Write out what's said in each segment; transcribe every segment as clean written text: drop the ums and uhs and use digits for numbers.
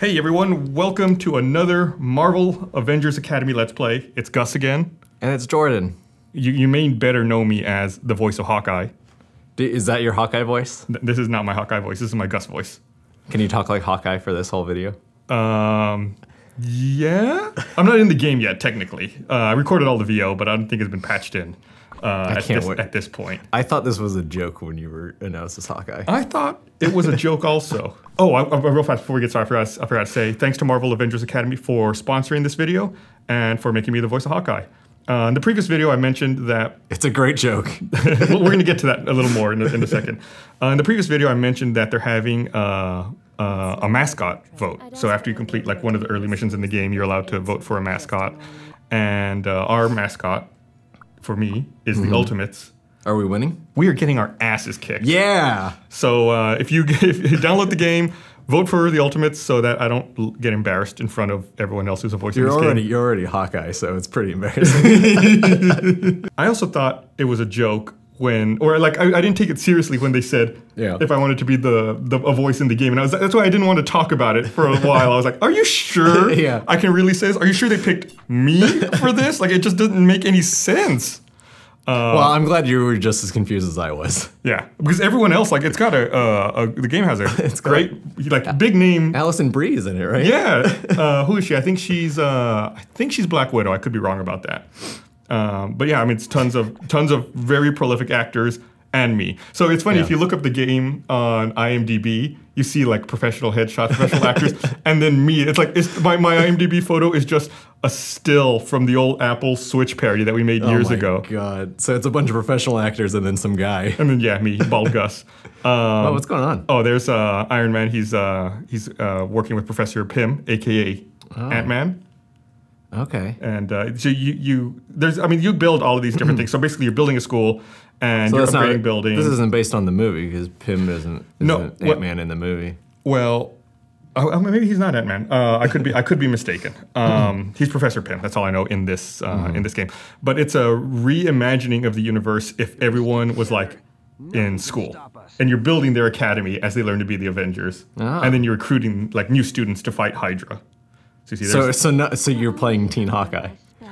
Hey everyone, welcome to another Marvel Avengers Academy Let's Play. It's Gus again. And it's Jordan. You may better know me as the voice of Hawkeye. Is that your Hawkeye voice? This is not my Hawkeye voice, this is my Gus voice. Can you talk like Hawkeye for this whole video? Yeah? I'm not in the game yet, technically. I recorded all the VO, but I don't think it's been patched in at this point. I thought this was a joke when you were announced as Hawkeye. I thought it was a joke also. Oh, real fast before we get started, I forgot to say, thanks to Marvel Avengers Academy for sponsoring this video and for making me the voice of Hawkeye. In the previous video, I mentioned that... It's a great joke. We're going to get to that a little more in a second. In the previous video, I mentioned that they're having a mascot vote. So after you complete like one of the early missions in the game, you're allowed to vote for a mascot. And our mascot, for me, is the Ultimates. Are we winning? We are getting our asses kicked. Yeah! So if you download the game, vote for the Ultimates so that I don't get embarrassed in front of everyone else who's a voice in this game. You're already Hawkeye, so it's pretty embarrassing. I also thought it was a joke when, or like I didn't take it seriously when they said if I wanted to be a voice in the game, and that's why I didn't want to talk about it for a while. I was like, are you sure I can really say this? Are you sure they picked me for this? Like it just doesn't make any sense. Well, I'm glad you were just as confused as I was. Yeah, because everyone else, like, it's got the game has a great, like, big name. Alison Brie's in it, right? Yeah. Who is she? I think she's Black Widow. I could be wrong about that. But yeah, I mean, it's tons of very prolific actors and me. So it's funny if you look up the game on IMDb, you see like professional headshots, professional actors, and then me. It's like my IMDb photo is just a still from the old Apple Switch parody that we made years ago. Oh my god! So it's a bunch of professional actors and then some guy. And then me, bald Gus. Oh, what's going on? Oh, there's Iron Man. He's working with Professor Pym, aka Ant-Man. Okay. And so you build all of these different things. So basically, you're building a school. And you're upgrading buildings. This isn't based on the movie because Pym isn't Ant-Man in the movie. Well, maybe he's not Ant-Man. I could be mistaken. He's Professor Pym. That's all I know in this game. But it's a reimagining of the universe if everyone was like in school, and you're building their academy as they learn to be the Avengers, and then you're recruiting like new students to fight Hydra. So you see, so you're playing Teen Hawkeye.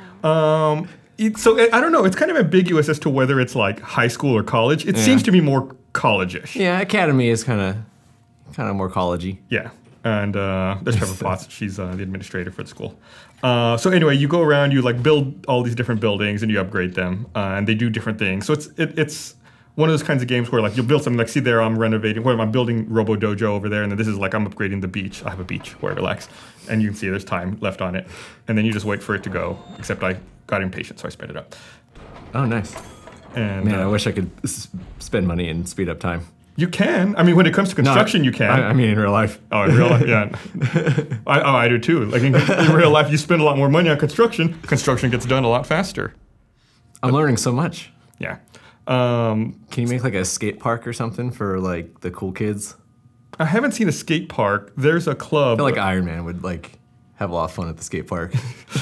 So I don't know. It's kind of ambiguous as to whether it's like high school or college. It seems to be more college-ish. Yeah, Academy is kind of more college-y. Yeah, and there's Pepper Potts. She's the administrator for the school. So anyway, you go around, you like build all these different buildings, and you upgrade them, and they do different things. So it's one of those kinds of games where like you'll build something like, see there, I'm renovating, where I'm building Robo Dojo over there, and then this is like I'm upgrading the beach. I have a beach where I relax, and you can see there's time left on it, and then you just wait for it to go. Except I got impatient, so I sped it up. Oh, nice. And man, I wish I could spend money and speed up time. You can. I mean, when it comes to construction, you can. I mean, in real life. Oh, in real life, yeah. I do too. Like in real life, you spend a lot more money on construction. Construction gets done a lot faster. I'm learning so much. Yeah. Can you make like a skate park or something for like the cool kids? I haven't seen a skate park. There's a club. I feel like Iron Man would like have a lot of fun at the skate park.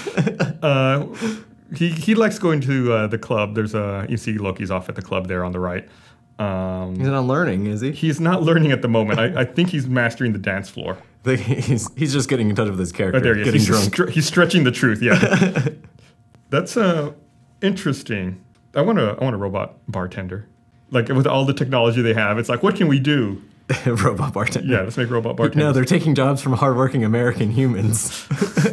He likes going to the club. There's you see Loki's off at the club there on the right. He's not learning, is he? He's not learning at the moment. I think he's mastering the dance floor. He's just getting in touch with his character. There he is. Getting drunk. He's stretching the truth. Yeah. That's interesting. I want a robot bartender. Like with all the technology they have, it's like, what can we do? Robot bartender. Yeah, let's make robot bartenders. No, they're taking jobs from hardworking American humans. So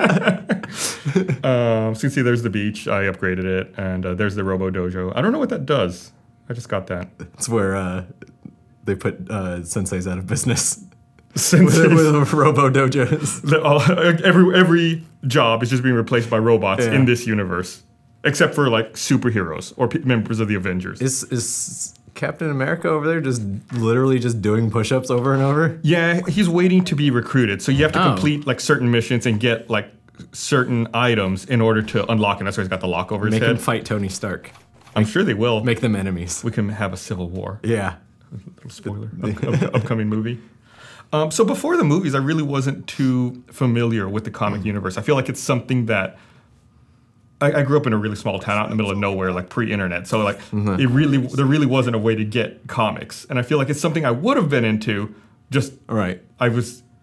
you can see there's the beach. I upgraded it, and there's the Robo Dojo. I don't know what that does. I just got that. It's where they put senseis out of business. Senseis. With Robo Dojos. Every job is just being replaced by robots in this universe. Except for like superheroes or members of the Avengers. Is Captain America over there just literally just doing push-ups over and over? Yeah, he's waiting to be recruited. So you have to complete like certain missions and get like certain items in order to unlock. And that's why he's got the lock over his head. Make him fight Tony Stark. I'm sure they will. Make them enemies. We can have a civil war. Yeah. Little spoiler. Upcoming movie. So before the movies, I really wasn't too familiar with the comic universe. I feel like it's something that I grew up in a really small town out in the middle of nowhere, like pre-internet. So like there really wasn't a way to get comics. And I feel like it's something I would have been into, just I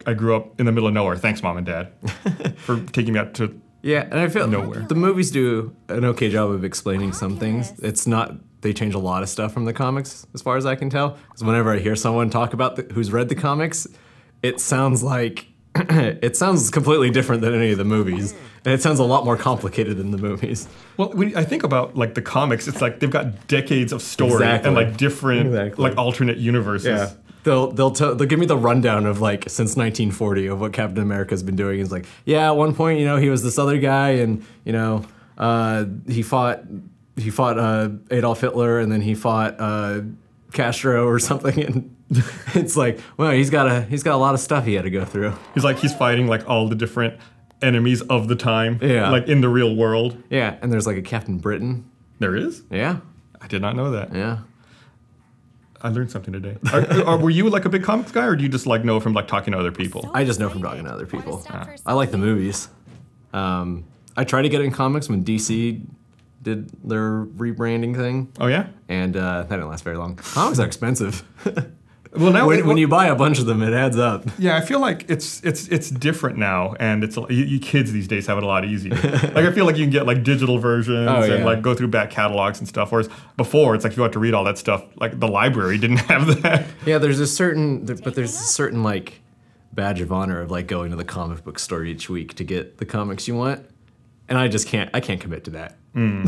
I grew up in the middle of nowhere. Thanks, Mom and Dad, for taking me out to Yeah, and I feel nowhere. the movies do an okay job of explaining some things. It's not, they change a lot of stuff from the comics, as far as I can tell. Because whenever I hear someone talk about who's read the comics, it sounds like, it sounds completely different than any of the movies. And it sounds a lot more complicated than the movies. Well, when I think about like the comics, it's like they've got decades of story Exactly. and like different Exactly. like alternate universes. Yeah. They'll give me the rundown of like since 1940 of what Captain America's been doing. It's like, yeah, at one point, he's was this other guy, and he fought Adolf Hitler, and then he fought Castro or something, and it's like, well, he's got a lot of stuff he had to go through. He's fighting like all the different enemies of the time. Yeah. Like in the real world. Yeah, and there's like a Captain Britain. There is? Yeah, I did not know that. yeah. I learned something today. Were you like a big comics guy, or do you just like know from like talking to other people? I just know from talking to other people. I like the movies. I tried to get in comics when DC did their rebranding thing, Oh yeah. and that didn't last very long. Comics are expensive. Well, now when you buy a bunch of them, it adds up. yeah, I feel like it's different now, and it's you kids these days have it a lot easier. Like I feel like you can get like digital versions Oh, yeah. and like go through back catalogs and stuff. Whereas before, it's like if you had to read all that stuff, like the library didn't have that. Yeah, there's a certain like badge of honor of like going to the comic book store each week to get the comics you want, and I can't commit to that.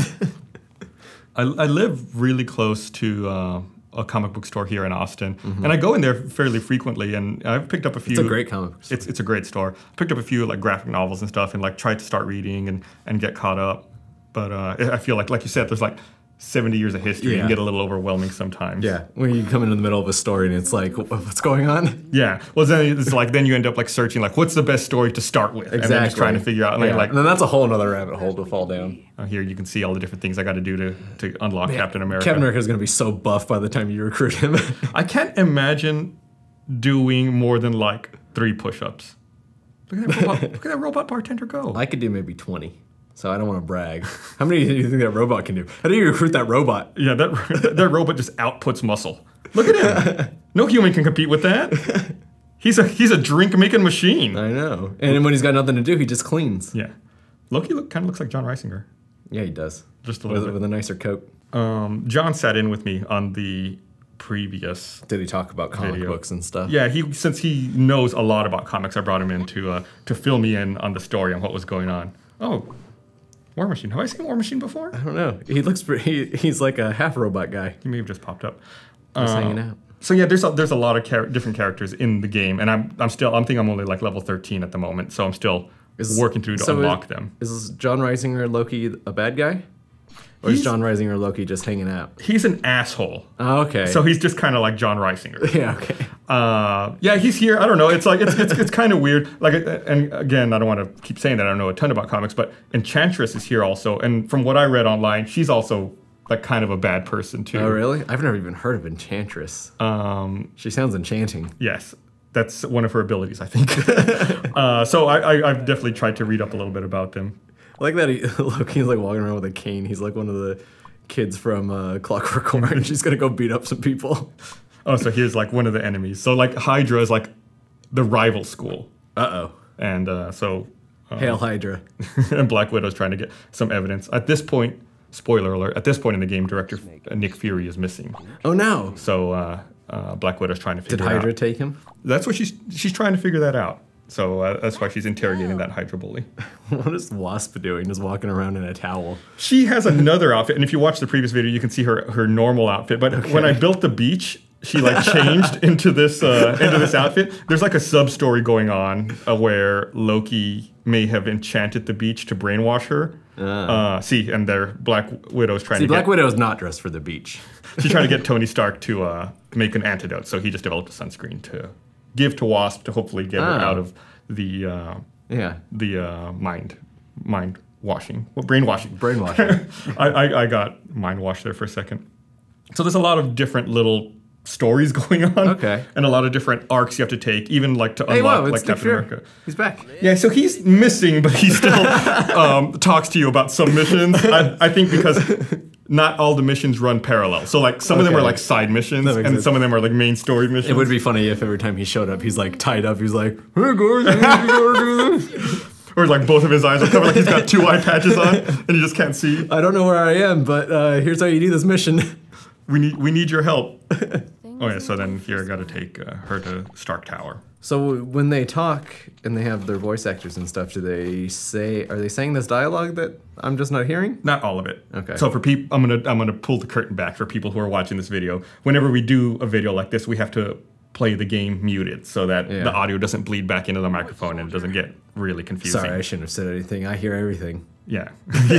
I live really close to a comic book store here in Austin, and I go in there fairly frequently. And I've picked up a few. It's a great comic book store. It's a great store. Picked up a few like graphic novels and stuff, and like tried to start reading and get caught up. But I feel like you said, there's like 70 years of history. It Yeah. can get a little overwhelming sometimes. Yeah, when you come into the middle of a story and it's like, what's going on? Yeah. Well, then it's like then you end up like searching like what's the best story to start with, and then just trying to figure out. Yeah. Like And then that's a whole other rabbit hole to fall down. here you can see all the different things I got to do to unlock Captain America. Captain America's gonna be so buff by the time you recruit him. I can't imagine doing more than like 3 push-ups. Look at that robot bartender go. I could do maybe 20, so I don't want to brag. How many do you think that robot can do? How do you recruit that robot? Yeah, that robot just outputs muscle. Look at him. No human can compete with that. He's a drink-making machine. I know. And then when he's got nothing to do, he just cleans. Yeah. Loki kind of looks like John Reisinger. Yeah, he does. Just a little bit. With a nicer coat. John sat in with me on the previous. Did he talk about comic Video. books and stuff? Yeah, since he knows a lot about comics, I brought him in to fill me in on the story and what was going on. Oh, War Machine. Have I seen War Machine before? I don't know. He looks pretty. He's like a half robot guy. He may have just popped up. Just hanging out. So yeah, there's a lot of different characters in the game, and I'm thinking I'm only like level 13 at the moment, so I'm still working through to unlock them. Is John Reisinger Loki a bad guy? Or is John Reisinger Loki just hanging out? He's an asshole. Oh, okay. So he's just kind of like John Reisinger. yeah, okay. Yeah, he's here. I don't know. It's like it's kind of weird. Like, and again, I don't want to keep saying that I don't know a ton about comics, but Enchantress is here also, and from what I read online, she's also like kind of a bad person too. Oh, really? I've never even heard of Enchantress. She sounds enchanting. Yes, that's one of her abilities, I think. So I've definitely tried to read up a little bit about them. I like that Loki's like walking around with a cane. He's like one of the kids from Clockwork Orange. She's gonna go beat up some people. Oh, so here's like one of the enemies. So like Hydra is like the rival school. Uh-oh. And so... Hail Hydra. and Black Widow's trying to get some evidence. At this point, spoiler alert, at this point in the game, director Nick Fury is missing. Oh, no. So Black Widow's trying to figure Did it out. Hydra take him? That's what she's trying to figure that out. So that's why she's interrogating that Hydra bully. What is Wasp doing? Just walking around in a towel. She has another outfit, and if you watch the previous video, you can see her normal outfit. But when I built the beach, she like changed into this outfit. There's like a sub story going on where Loki may have enchanted the beach to brainwash her. And their Black Widow's trying to Black Widow's not dressed for the beach. She's trying to get Tony Stark to make an antidote. So he just developed a sunscreen to give to Wasp to hopefully get her out of the mind washing. Well, brainwashing. Brainwashing. I got mind washed there for a second. So there's a lot of different little stories going on. Okay. And a lot of different arcs you have to take, even like to unlock like Captain America. He's back. Yeah, so he's missing, but he still talks to you about some missions. I think because not all the missions run parallel. So like some of them are like side missions, and sense. some of them are like main story missions. It would be funny if every time he showed up, he's like tied up. He's like, "Hey guys, you gotta do this." Or like both of his eyes are covered, like he's got 2 eye patches on, and he just can't see. I don't know where I am, but here's how you do this mission. We need your help. Oh yeah, so then here I got to take her to Stark Tower. So when they talk and they have their voice actors and stuff, are they saying this dialogue that I'm just not hearing? Not all of it. Okay. So for people, I'm gonna pull the curtain back for people who are watching this video. Whenever we do a video like this, we have to play the game muted so that the audio doesn't bleed back into the microphone and it doesn't get really confusing. Sorry, I shouldn't have said anything. I hear everything. Yeah.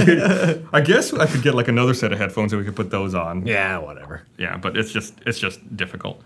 I guess I could get like another set of headphones and we could put those on. Yeah, whatever. Yeah, but it's just difficult.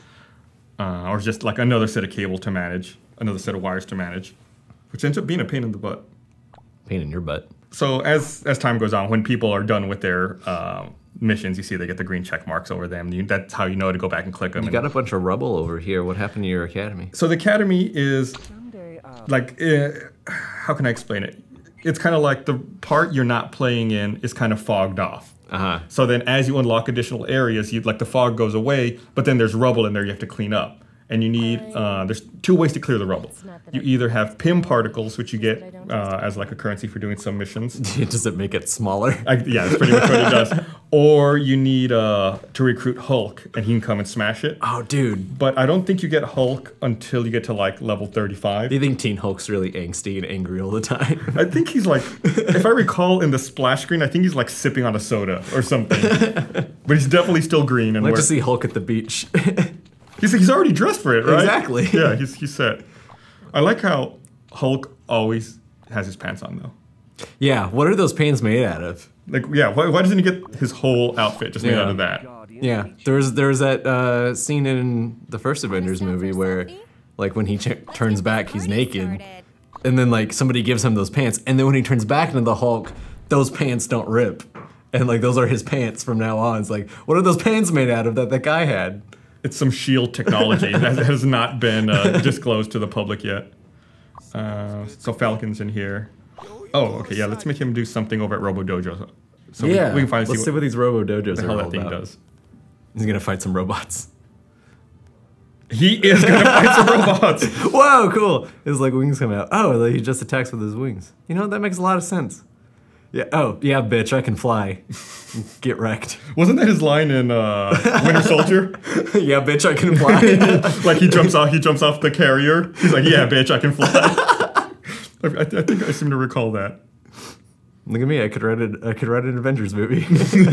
Or just like another set of cable to manage, another set of wires to manage, which ends up being a pain in the butt. Pain in your butt. So as time goes on, when people are done with their missions, you see they get the green check marks over them. That's how you know to go back and click them. You got a bunch of rubble over here. What happened to your academy? So the academy is like, how can I explain it? It's kind of like the part you're not playing in is kind of fogged off. So then as you unlock additional areas, like the fog goes away, but then there's rubble in there you have to clean up. And you need, there's 2 ways to clear the rubble. You either have PIM particles, which you get as like a currency for doing some missions. Does it make it smaller? Yeah, that's pretty much what it does. Or you need to recruit Hulk, and he can come and smash it. Oh, dude. But I don't think you get Hulk until you get to like level 35. Do you think Teen Hulk's really angsty and angry all the time? I think he's like, if I recall in the splash screen, I think he's like sipping on a soda or something. But he's definitely still green. And I'd like to see Hulk at the beach. He's already dressed for it, right? Exactly. Yeah, he's set. I like how Hulk always has his pants on, though. Yeah, what are those pants made out of? Like, yeah, why doesn't he get his whole outfit just made out of that? Yeah, there was that scene in the first Avengers movie where, like, when he turns back, he's naked, and then, like, somebody gives him those pants, and then when he turns back into the Hulk, those pants don't rip. And, like, those are his pants from now on. It's like, what are those pants made out of that guy had? It's some S.H.I.E.L.D. technology that has not been disclosed to the public yet. So Falcon's in here. Oh, okay, yeah, let's make him do something over at Robo Dojo. So we can finally see what these Robo Dojos the are hell all that thing about. does. He's gonna fight some robots. He is gonna fight some robots! Whoa, cool! His, like, wings come out. Oh, he just attacks with his wings. You know, that makes a lot of sense. Yeah. Oh, yeah, bitch, I can fly. Get wrecked. Wasn't that his line in Winter Soldier? Yeah, bitch, I can fly. Like he jumps off the carrier. He's like, yeah, bitch, I can fly. I think I seem to recall that. Look at me, I could write an Avengers movie.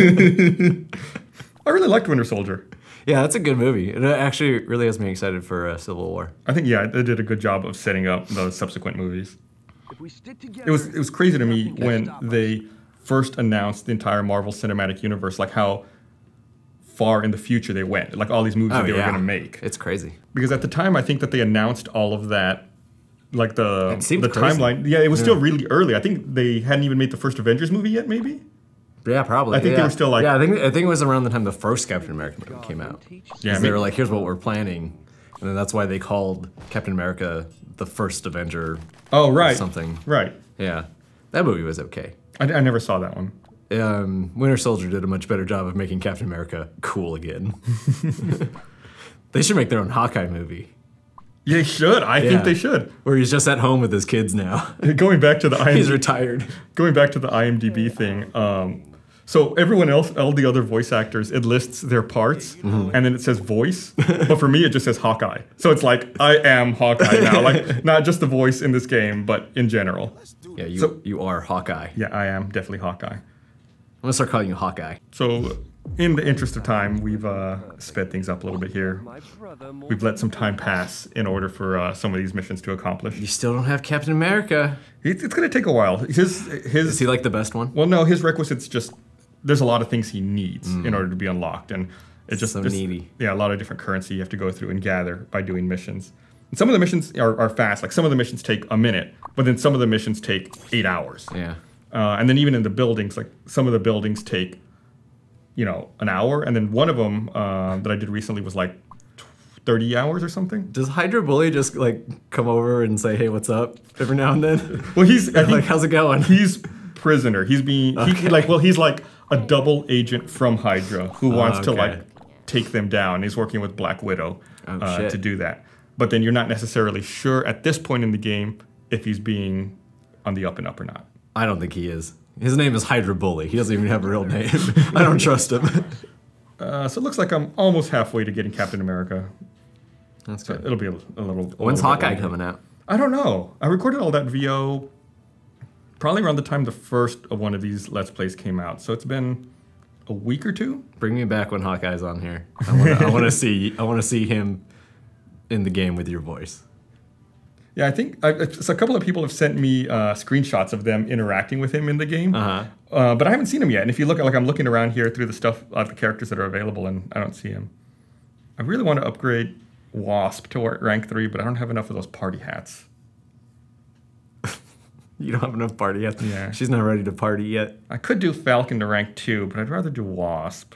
I really liked Winter Soldier. Yeah, that's a good movie. It actually really has me excited for Civil War. I think, yeah, they did a good job of setting up the subsequent movies. It was crazy to me when they first announced the entire Marvel Cinematic Universe, like how far in the future they went, like all these movies that they were going to make. It's crazy. Because at the time, I think that they announced all of that, like the timeline. Crazy. Yeah, it was still really early. I think they hadn't even made the first Avengers movie yet, maybe? Yeah, probably. I think they were still like... Yeah, I think it was around the time the first Captain America movie came out. Yeah, they were like, here's what we're planning. And then that's why they called Captain America the first Avenger. Oh, right. Something. Right. Yeah. That movie was okay. I never saw that one. Winter Soldier did a much better job of making Captain America cool again. They should make their own Hawkeye movie. They should. I think they should. Where he's just at home with his kids now. Going back to the IMDb. He's retired. Going back to the IMDb thing. So everyone else, all the other voice actors, it lists their parts, and then it says voice. But for me, it just says Hawkeye. So it's like, I am Hawkeye now. Like, not just the voice in this game, but in general. Yeah, you are Hawkeye. Yeah, I am definitely Hawkeye. I'm gonna start calling you Hawkeye. So, in the interest of time, we've sped things up a little bit here. We've let some time pass in order for some of these missions to accomplish. You still don't have Captain America. It's going to take a while. Is he like the best one? Well, no, his requisites just... There's a lot of things he needs in order to be unlocked, and it's just so needy. Yeah, a lot of different currency you have to go through and gather by doing missions. And some of the missions are fast. Like some of the missions take a minute, but then some of the missions take 8 hours. Yeah. And then even in the buildings, like some of the buildings take, an hour, and then one of them that I did recently was like 30 hours or something. Does Hydra Bully just like come over and say, "Hey, what's up?" every now and then? Well, he's like, "How's it going?" He's prisoner. He's being he's like a double agent from Hydra who wants to like take them down. He's working with Black Widow to do that. But then you're not necessarily sure at this point in the game if he's being on the up and up or not. I don't think he is. His name is Hydra Bully. He doesn't even have a real name. I don't trust him. So it looks like I'm almost halfway to getting Captain America. That's good. It'll be a little. When's Hawkeye coming out? I don't know. I recorded all that VO probably around the time the first of one of these Let's Plays came out. So it's been a week or two. Bring me back when Hawkeye's on here. I want to see him in the game with your voice. Yeah, I think so a couple of people have sent me screenshots of them interacting with him in the game, but I haven't seen him yet. And if you look at, like, I'm looking around here through the stuff, the characters that are available, and I don't see him. I really want to upgrade Wasp to rank 3, but I don't have enough of those party hats. You don't have enough party hats? Yeah. She's not ready to party yet. I could do Falcon to rank 2, but I'd rather do Wasp.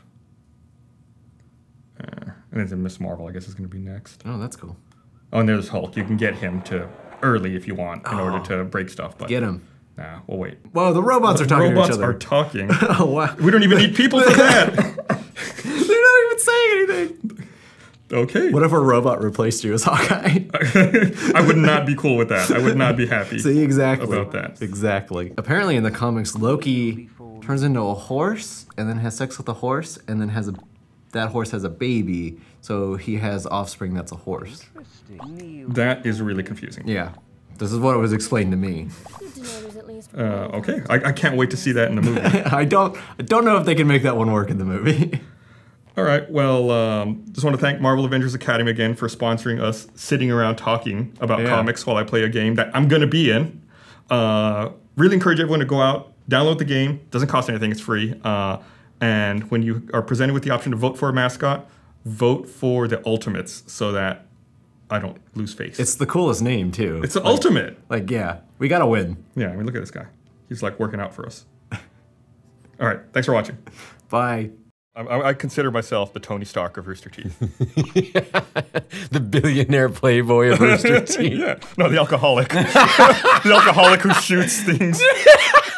And then Miss Marvel, I guess, is going to be next. Oh, that's cool. Oh, and there's Hulk. You can get him to early if you want in order to break stuff. But get him. Nah, we'll wait. Whoa, the robots are talking to each other. Robots are talking. Oh, wow. We don't even need people for that. They're not even saying anything. Okay. What if a robot replaced you as Hawkeye? I would not be cool with that. I would not be happy. See, exactly. About that. Exactly. Apparently in the comics, Loki turns into a horse and then has sex with a horse and then that horse has a baby, so he has offspring that's a horse. That is really confusing. Yeah. This is what it was explained to me. Okay. I can't wait to see that in the movie. I don't know if they can make that one work in the movie. All right. Well, just want to thank Marvel Avengers Academy again for sponsoring us sitting around talking about comics while I play a game that I'm going to be in. Really encourage everyone to go out, download the game. Doesn't cost anything. It's free. And when you are presented with the option to vote for a mascot, vote for the Ultimates so that I don't lose face. It's the coolest name, too. It's the Ultimate. Like, yeah, we got to win. Yeah, I mean, look at this guy. He's like working out for us. All right. Thanks for watching. Bye. I consider myself the Tony Stark of Rooster Teeth. The billionaire playboy of Rooster Teeth. Yeah. No, the alcoholic. The alcoholic who shoots things.